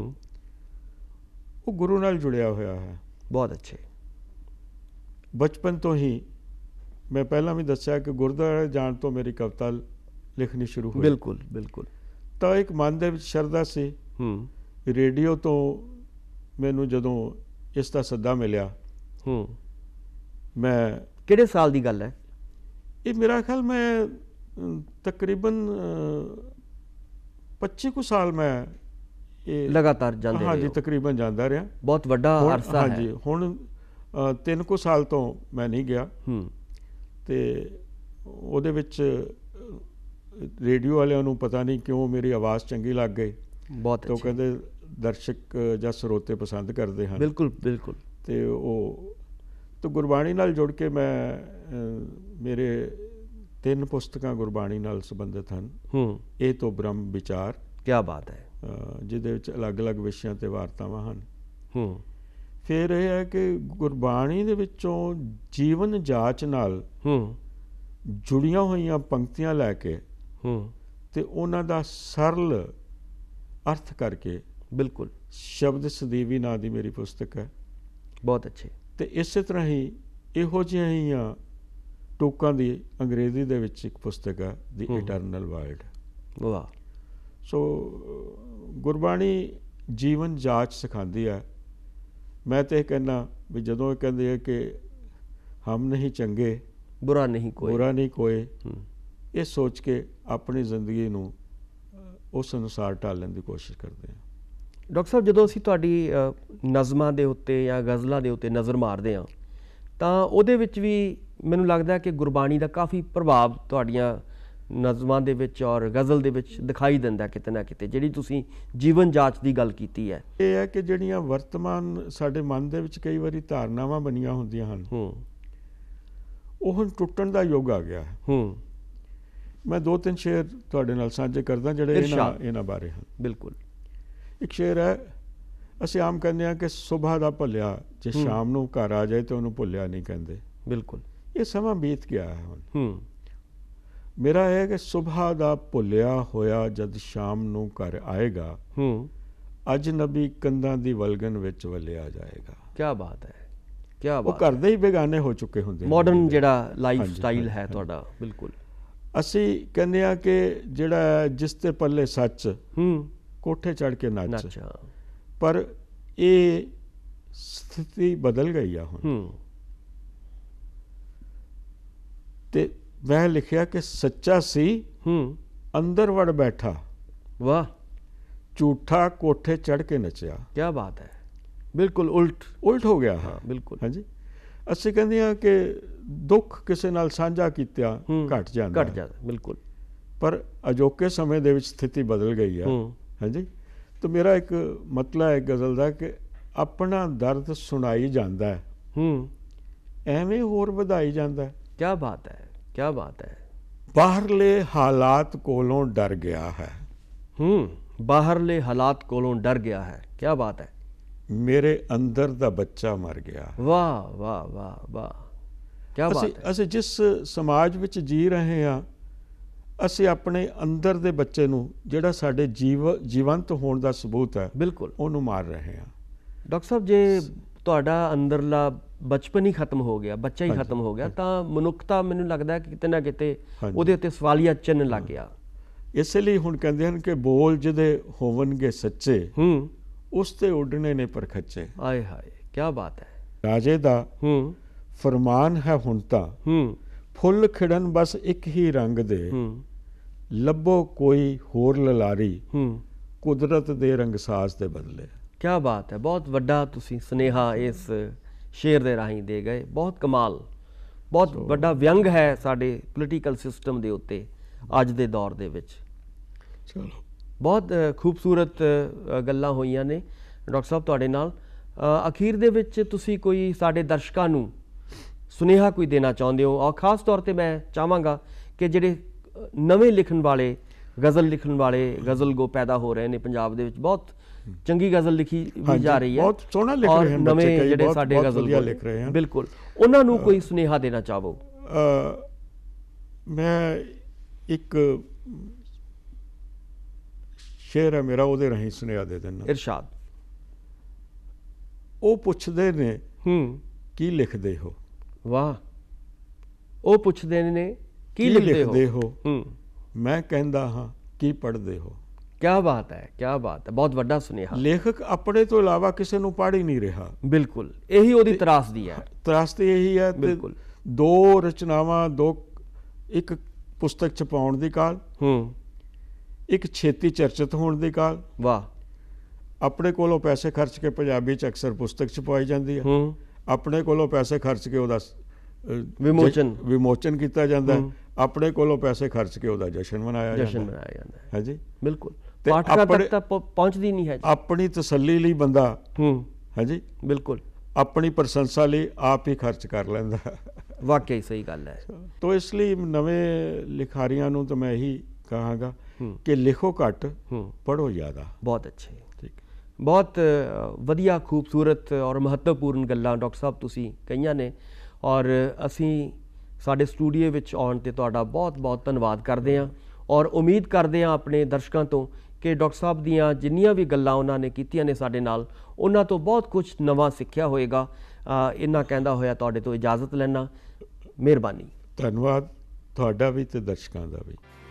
ਉਹ ਗੁਰੂ ਨਾਲ ਜੁੜਿਆ ਹੋਇਆ ਹੈ। ਬਹੁਤ ਅੱਛੇ। ਬਚਪਨ ਤੋਂ ਹੀ ਮੈਂ ਪਹਿਲਾਂ ਵੀ ਦੱਸਿਆ ਕਿ ਗੁਰਦੁਆਰੇ ਜਾਣ ਤੋਂ ਮੇਰੀ ਕਵਿਤਾ ਲਿਖਣੀ ਸ਼ੁਰੂ ਹੋਈ। ਬਿਲਕੁਲ ਬਿਲਕੁਲ। ਤਾਂ ਇੱਕ ਮਨ ਦੇ ਵਿੱਚ ਸ਼ਰਧਾ ਸੀ। ਰੇਡੀਓ ਤੋਂ ਮੈਨੂੰ ਜਦੋਂ ਇਸ ਦਾ ਸੱਦਾ ਮਿਲਿਆ, ਮੈਂ ਕਿਹੜੇ ਸਾਲ ਦੀ ਗੱਲ ਹੈ ਇਹ? ਮੇਰਾ ਖਿਆਲ ਮੈਂ ਤਕਰੀਬਨ 25 ਕੁ ਸਾਲ ਮੈਂ ਇਹ ਲਗਾਤਾਰ ਜਾਂਦੇ ਰਹੇ। ਹਾਂਜੀ, ਤਕਰੀਬਨ ਜਾਂਦਾ ਰਿਹਾ। ਬਹੁਤ ਵੱਡਾ ਅਰਸਾ ਹੈ। ਹਾਂਜੀ। ਹੁਣ 3 ਕੁ ਸਾਲ ਤੋਂ ਮੈਂ ਨਹੀਂ ਗਿਆ। ਤੇ ਉਹਦੇ ਵਿੱਚ ਰੇਡੀਓ ਵਾਲਿਆਂ ਨੂੰ ਪਤਾ ਨਹੀਂ ਕਿਉਂ ਮੇਰੀ ਆਵਾਜ਼ ਚੰਗੀ ਲੱਗ ਗਈ। ਬਹੁਤ ਤਾਂ ਕਹਿੰਦੇ ਦਰਸ਼ਕ ਜਾਂ ਸਰੋਤੇ ਪਸੰਦ ਕਰਦੇ ਹਨ। ਬਿਲਕੁਲ ਬਿਲਕੁਲ। ਤੇ ਉਹ ਤਾਂ ਗੁਰਬਾਣੀ ਨਾਲ ਜੁੜ ਕੇ ਮੈਂ ਮੇਰੇ 3 ਪੁਸਤਕਾਂ ਗੁਰਬਾਣੀ ਨਾਲ ਸੰਬੰਧਿਤ ਹਨ। ਇਹ ਤੋਂ ਬ੍ਰਹਮ ਵਿਚਾਰ, ਕਿਆ ਬਾਤ ਹੈ, ਜਿਹਦੇ ਵਿੱਚ ਅਲੱਗ-ਅਲੱਗ ਵਿਸ਼ਿਆਂ ਤੇ ਵਾਰਤਾਵਾਂ ਹਨ। ਫਿਰ ਇਹ ਹੈ ਕਿ ਗੁਰਬਾਣੀ ਦੇ ਵਿੱਚੋਂ ਜੀਵਨ ਜਾਚ ਨਾਲ ਜੁੜੀਆਂ ਹੋਈਆਂ ਪੰਕਤੀਆਂ ਲੈ ਕੇ ਤੇ ਉਹਨਾਂ ਦਾ ਸਰਲ ਅਰਥ ਕਰਕੇ, ਬਿਲਕੁਲ, ਸ਼ਬਦ ਸਦੀਵੀ ਨਾਂ ਦੀ ਮੇਰੀ ਪੁਸਤਕ ਹੈ। ਬਹੁਤ ਅੱਛੇ। ਤੇ ਇਸੇ ਤਰ੍ਹਾਂ ਹੀ ਇਹੋ ਜਿਹੀਆਂ ਹੀ ਟੋਕਾਂ ਦੀ ਅੰਗਰੇਜ਼ੀ ਦੇ ਵਿੱਚ ਇੱਕ ਪੁਸਤਕ ਹੈ, ਦੀ ਇਟਰਨਲ ਵਰਲਡ। ਵਾਹ। ਸੋ ਗੁਰਬਾਣੀ ਜੀਵਨ ਜਾਚ ਸਿਖਾਉਂਦੀ ਹੈ। ਮੈਂ ਤਾਂ ਇਹ ਕਹਿੰਦਾ ਵੀ ਜਦੋਂ ਇਹ ਕਹਿੰਦੇ ਆ ਕਿ ਹਮ ਨਹੀਂ ਚੰਗੇ ਬੁਰਾ ਨਹੀਂ ਕੋਈ, ਇਹ ਸੋਚ ਕੇ ਆਪਣੀ ਜ਼ਿੰਦਗੀ ਨੂੰ ਉਸ ਅਨੁਸਾਰ ਢਾਲਣ ਦੀ ਕੋਸ਼ਿਸ਼ ਕਰਦੇ ਹਾਂ। ਡਾਕਟਰ ਸਾਹਿਬ, ਜਦੋਂ ਅਸੀਂ ਤੁਹਾਡੀ ਨਜ਼ਮਾਂ ਦੇ ਉੱਤੇ ਜਾਂ ਗਜ਼ਲਾਂ ਦੇ ਉੱਤੇ ਨਜ਼ਰ ਮਾਰਦੇ ਹਾਂ ਤਾਂ ਉਹਦੇ ਵਿੱਚ ਵੀ ਮੈਨੂੰ ਲੱਗਦਾ ਕਿ ਗੁਰਬਾਣੀ ਦਾ ਕਾਫੀ ਪ੍ਰਭਾਵ ਤੁਹਾਡੀਆਂ ਨਜ਼ਮਾਂ ਦੇ ਵਿੱਚ ਔਰ ਗਜ਼ਲ ਦੇ ਵਿੱਚ ਦਿਖਾਈ ਦਿੰਦਾ ਕਿਤੇ ਨਾ ਕਿਤੇ, ਜਿਹੜੀ ਤੁਸੀਂ ਜੀਵਨ ਜਾਚ ਦੀ ਗੱਲ ਕੀਤੀ ਹੈ। ਇਹ ਹੈ ਕਿ ਜਿਹੜੀਆਂ ਵਰਤਮਾਨ ਸਾਡੇ ਮਨ ਦੇ ਵਿੱਚ ਕਈ ਵਾਰੀ ਧਾਰਨਾਵਾਂ ਬਣੀਆਂ ਹੁੰਦੀਆਂ ਹਨ, ਉਹ ਹੁਣ ਟੁੱਟਣ ਦਾ ਯੁੱਗ ਆ ਗਿਆ ਹੈ। ਮੈਂ 2-3 ਸ਼ੇਰ ਤੁਹਾਡੇ ਨਾਲ ਸਾਂਝੇ ਕਰਦਾ ਜਿਹੜੇ ਇਹਨਾਂ ਬਾਰੇ ਹਨ। ਬਿਲਕੁਲ। ਇੱਕ ਸ਼ੇਰ ਹੈ, ਅਸੀਂ ਆਮ ਕਹਿੰਦੇ ਹਾਂ ਕਿ ਸੁਬਹ ਦਾ ਭੁੱਲਿਆ ਜੇ ਸ਼ਾਮ ਨੂੰ ਘਰ ਆ ਜਾਏ ਤਾਂ ਉਹਨੂੰ ਭੁੱਲਿਆ ਨਹੀਂ ਕਹਿੰਦੇ। ਬਿਲਕੁਲ। ਇਹ ਸਮਾਂ ਬੀਤ ਗਿਆ ਹੈ ਹੁਣ। ਮੇਰਾ ਇਹ ਹੈ ਕਿ ਸੁਬਹ ਦਾ ਭੁੱਲਿਆ ਹੋਇਆ ਜਦ ਸ਼ਾਮ ਨੂੰ ਘਰ ਆਏਗਾ, ਅਜਨਬੀ ਕੰਧਾਂ ਦੀ ਵਲਗਨ ਵਿੱਚ ਵਲਿਆ ਜਾਏਗਾ। ਕਿਆ ਬਾਤ ਹੈ, ਕਿਆ ਬਾਤ। ਉਹ ਘਰ ਦੇ ਹੀ ਬੇਗਾਨੇ ਹੋ ਚੁੱਕੇ ਹੁੰਦੇ। ਮਾਡਰਨ ਜਿਹੜਾ ਲਾਈਫ ਸਟਾਈਲ ਹੈ ਤੁਹਾਡਾ। ਬਿਲਕੁਲ। ਅਸੀਂ ਕਹਿੰਦੇ ਹਾਂ ਕਿ ਜਿਹੜਾ ਜਿਸ ਤੇ ਪੱਲੇ ਸੱਚ, ਕੋਠੇ ਚੜ੍ਹ ਕੇ ਨੱਚ, ਪਰ ਇਹ ਸਥਿਤੀ ਬਦਲ ਗਈ ਆ ਹੁਣ। ਤੇ ਮੈਂ ਲਿਖਿਆ ਕਿ ਸੱਚਾ ਸੀ ਅੰਦਰ ਵੜ ਬੈਠਾ, ਵਾਹ, ਝੂਠਾ ਕੋਠੇ ਚੜ੍ਹ ਕੇ ਨੱਚਿਆ। ਕਿਆ ਬਾਤ ਹੈ। ਬਿਲਕੁਲ ਉਲਟ ਹੋ ਗਿਆ। ਹਾਂ, ਬਿਲਕੁਲ। ਹਾਂਜੀ। ਅਸੀਂ ਕਹਿੰਦੇ ਹਾਂ ਕਿ ਦੁੱਖ ਕਿਸੇ ਨਾਲ ਸਾਂਝਾ ਕੀਤਾ ਘਟ ਜਾਂਦਾ। ਬਿਲਕੁਲ। ਪਰ ਅਜੋਕੇ ਸਮੇਂ ਦੇ ਵਿੱਚ ਸਥਿਤੀ ਬਦਲ ਗਈ ਹੈ। ਹਾਂਜੀ। ਤਾਂ ਮੇਰਾ ਇੱਕ ਮਤਲਬ ਹੈ ਗਜ਼ਲ ਦਾ ਕਿ ਆਪਣਾ ਦਰਦ ਸੁਣਾਈ ਜਾਂਦਾ ਹੈ, ਐਵੇਂ ਹੋਰ ਵਧਾਈ ਜਾਂਦਾ ਹੈ। ਕਿਆ ਬਾਤ ਹੈ, ਕਿਆ ਬਾਤ ਹੈ। ਬਾਹਰਲੇ ਹਾਲਾਤ ਕੋਲੋਂ ਡਰ ਗਿਆ ਹੈ। ਬਾਹਰਲੇ ਹਾਲਾਤ ਕੋਲੋਂ ਡਰ ਗਿਆ ਹੈ। ਕਿਆ ਬਾਤ ਹੈ। ਮੇਰੇ ਅੰਦਰ ਦਾ ਬੱਚਾ ਮਰ ਗਿਆ। ਵਾਹ ਵਾਹ ਵਾਹ ਵਾਹ। ਕਿਆ ਬਾਤ ਹੈ। ਅਸੀਂ ਜਿਸ ਸਮਾਜ ਵਿੱਚ ਜੀ ਰਹੇ ਹਾਂ, ਅਸੀਂ ਆਪਣੇ ਅੰਦਰ ਦੇ ਬੱਚੇ ਨੂੰ, ਜਿਹੜਾ ਸਾਡੇ ਜੀਵੰਤ ਹੋਣ ਦਾ ਸਬੂਤ ਹੈ, ਬਿਲਕੁਲ, ਉਹਨੂੰ ਮਾਰ ਰਹੇ ਹਾਂ। ਡਾਕਟਰ ਸਾਹਿਬ, ਜੇ ਤੁਹਾਡਾ ਅੰਦਰਲਾ ਬਚਪਨ ਹੀ ਖਤਮ ਹੋ ਗਿਆ, ਬੱਚਾ ਹੀ ਖਤਮ ਹੋ ਗਿਆ, ਤਾਂ ਮਨੁੱਖਤਾ ਮੈਨੂੰ ਲੱਗਦਾ ਕਿ ਕਿਤੇ ਨਾ ਕਿਤੇ ਉਹਦੇ ਉੱਤੇ ਸਵਾਲੀਆ ਚਿੰਨ੍ਹ ਲੱਗ ਗਿਆ। ਇਸੇ ਲਈ ਹੁਣ ਕਹਿੰਦੇ ਹਨ ਕਿ ਬੋਲ ਜਿਹਦੇ ਹੋਵਣਗੇ ਸੱਚੇ, ਉਸ ਤੇ ਉੱਡਣੇ ਨੇ ਪਰਖੱਚੇ। ਆਏ ਹਾਏ, ਕਿਆ ਬਾਤ ਹੈ। ਰਾਜੇ ਦਾ ਫਰਮਾਨ ਹੈ ਹੁਣ ਤਾਂ, ਫੁੱਲ ਖਿੜਨ ਬਸ ਇੱਕ ਹੀ ਰੰਗ ਦੇ, ਲੱਭੋ ਕੋਈ ਹੋਰ ਲਲਾਰੀ, ਕੁਦਰਤ ਦੇ ਰੰਗਸਾਜ਼ ਤੇ ਬਦਲੇ। ਕਿਆ ਬਾਤ ਹੈ, ਬਹੁਤ ਵੱਡਾ ਤੁਸੀਂ ਸੁਨੇਹਾ ਇਸ ਸ਼ੇਰ ਦੇ ਰਾਹੀਂ ਦੇ ਗਏ। ਬਹੁਤ ਕਮਾਲ, ਬਹੁਤ ਵੱਡਾ ਵਿਅੰਗ ਹੈ ਸਾਡੇ ਪੋਲੀਟੀਕਲ ਸਿਸਟਮ ਦੇ ਉੱਤੇ ਅੱਜ ਦੇ ਦੌਰ ਦੇ ਵਿੱਚ। ਚਲੋ, ਬਹੁਤ ਖੂਬਸੂਰਤ ਗੱਲਾਂ ਹੋਈਆਂ ਨੇ ਡਾਕਟਰ ਸਾਹਿਬ ਤੁਹਾਡੇ ਨਾਲ। ਅਖੀਰ ਦੇ ਵਿੱਚ ਤੁਸੀਂ ਕੋਈ ਸਾਡੇ ਦਰਸ਼ਕਾਂ ਨੂੰ ਸੁਨੇਹਾ ਕੋਈ ਦੇਣਾ ਚਾਹੁੰਦੇ ਹੋ? ਔਰ ਖ਼ਾਸ ਤੌਰ 'ਤੇ ਮੈਂ ਚਾਹਾਂਗਾ ਕਿ ਜਿਹੜੇ ਨਵੇਂ ਲਿਖਣ ਵਾਲੇ, ਗਜ਼ਲ ਲਿਖਣ ਵਾਲੇ ਗਜ਼ਲ ਗੋ ਪੈਦਾ ਹੋ ਰਹੇ ਨੇ ਪੰਜਾਬ ਦੇ ਵਿੱਚ, ਬਹੁਤ ਚੰਗੀ ਗਜ਼ਲ ਲਿਖੀ ਵੀ ਜਾ ਰਹੀ ਹੈ, ਬਹੁਤ ਸੋਹਣਾ ਲਿਖ ਰਹੇ ਹਨ ਬੱਚੇ, ਕਈ ਜਿਹੜੇ ਸਾਡੇ ਬਹੁਤ ਗਜ਼ਲ ਵਧੀਆ ਲਿਖ ਰਹੇ ਹਨ। ਬਿਲਕੁਲ, ਉਹਨਾਂ ਨੂੰ ਕੋਈ ਸੁਨੇਹਾ ਦੇਣਾ ਚਾਹੋ? ਮੈਂ ਇੱਕ ਸ਼ੇਰ ਹੈ ਮੇਰਾ, ਉਹਦੇ ਰਾਹੀਂ ਸੁਨੇਹਾ ਦੇ ਦਿੰਦਾ। ਇਰਸ਼ਾਦ। ਉਹ ਪੁੱਛਦੇ ਨੇ ਕੀ ਲਿਖਦੇ ਹੋ। ਵਾਹ। ਉਹ ਪੁੱਛਦੇ ਨੇ ਕੀ ਲਿਖਦੇ ਹੋ, ਮੈਂ ਕਹਿੰਦਾ ਹਾਂ ਕੀ ਪੜ੍ਹਦੇ ਹੋ। ਕਿਆ ਬਾਤ ਹੈ, ਕਿਆ ਬਾਤ ਹੈ, ਬਹੁਤ ਵੱਡਾ ਸੁਨੇਹਾ। ਲੇਖਕ ਆਪਣੇ ਤੋਂ ਇਲਾਵਾ ਕਿਸੇ ਨੂੰ ਪੜ੍ਹ ਹੀ ਨਹੀਂ ਰਿਹਾ। ਬਿਲਕੁਲ, ਇਹੀ ਉਹਦੀ ਤਰਾਸਦੀ ਹੈ। ਤਰਾਸਦੀ ਇਹੀ ਹੈ। ਬਿਲਕੁਲ। ਦੋ ਰਚਨਾਵਾਂ, ਇੱਕ ਪੁਸਤਕ ਛਪਾਉਣ ਦੀ ਕਾਲ, ਇੱਕ ਛੇਤੀ ਚਰਚਿਤ ਹੋਣ ਦੀ ਕਾਲ। ਵਾਹ। ਆਪਣੇ ਕੋਲੋਂ ਪੈਸੇ ਖਰਚ ਕੇ ਪੰਜਾਬੀ 'ਚ ਅਕਸਰ ਪੁਸਤਕ ਛਪਾਈ ਜਾਂਦੀ ਹੈ, ਆਪਣੇ ਕੋਲੋਂ ਪੈਸੇ ਖਰਚ ਕੇ ਉਹਦਾ ਵਿਮੋਚਨ ਕੀਤਾ ਜਾਂਦਾ ਹੈ, ਆਪਣੇ ਕੋਲੋਂ ਪੈਸੇ ਖਰਚ ਕੇ ਉਹਦਾ ਜਸ਼ਨ ਮਨਾਇਆ ਜਾਂਦਾ ਹੈ। ਹਾਂਜੀ, ਬਿਲਕੁਲ। ਪਾਠਕਾਂ ਤੱਕ ਤਾਂ ਪਹੁੰਚਦੀ ਨਹੀਂ ਹੈ। ਆਪਣੀ ਤਸੱਲੀ ਲਈ ਬੰਦਾ, ਹਾਂਜੀ, ਬਿਲਕੁਲ, ਆਪਣੀ ਪ੍ਰਸ਼ੰਸਾ ਲਈ ਆਪ ਹੀ ਖਰਚ ਕਰ ਲੈਂਦਾ। ਵਾਕਈ ਸਹੀ ਗੱਲ ਹੈ। ਤੋ ਇਸ ਲਈ ਨਵੇਂ ਲਿਖਾਰੀਆਂ ਨੂੰ ਤਾਂ ਮੈਂ ਇਹੀ ਕਹਾਂਗਾ ਕਿ ਲਿਖੋ ਘੱਟ, ਪੜ੍ਹੋ ਜ਼ਿਆਦਾ। ਬਹੁਤ ਅੱਛੇ, ਬਹੁਤ ਵਧੀਆ, ਖੂਬਸੂਰਤ ਔਰ ਮਹੱਤਵਪੂਰਨ ਗੱਲਾਂ ਡਾਕਟਰ ਸਾਹਿਬ ਤੁਸੀਂ ਕਹੀਆਂ ਨੇ। ਔਰ ਅਸੀਂ ਸਾਡੇ ਸਟੂਡੀਓ ਵਿੱਚ ਆਉਣ 'ਤੇ ਤੁਹਾਡਾ ਬਹੁਤ ਬਹੁਤ ਧੰਨਵਾਦ ਕਰਦੇ ਹਾਂ, ਔਰ ਉਮੀਦ ਕਰਦੇ ਹਾਂ ਆਪਣੇ ਦਰਸ਼ਕਾਂ ਤੋਂ ਕਿ ਡਾਕਟਰ ਸਾਹਿਬ ਦੀਆਂ ਜਿੰਨੀਆਂ ਵੀ ਗੱਲਾਂ ਉਹਨਾਂ ਨੇ ਕੀਤੀਆਂ ਨੇ ਸਾਡੇ ਨਾਲ, ਉਹਨਾਂ ਤੋਂ ਬਹੁਤ ਕੁਝ ਨਵਾਂ ਸਿੱਖਿਆ ਹੋਏਗਾ। ਇੰਨਾ ਕਹਿੰਦਾ ਹੋਇਆ ਤੁਹਾਡੇ ਤੋਂ ਇਜਾਜ਼ਤ ਲੈਣਾ। ਮਿਹਰਬਾਨੀ। ਧੰਨਵਾਦ ਤੁਹਾਡਾ ਵੀ ਤੇ ਦਰਸ਼ਕਾਂ ਦਾ ਵੀ।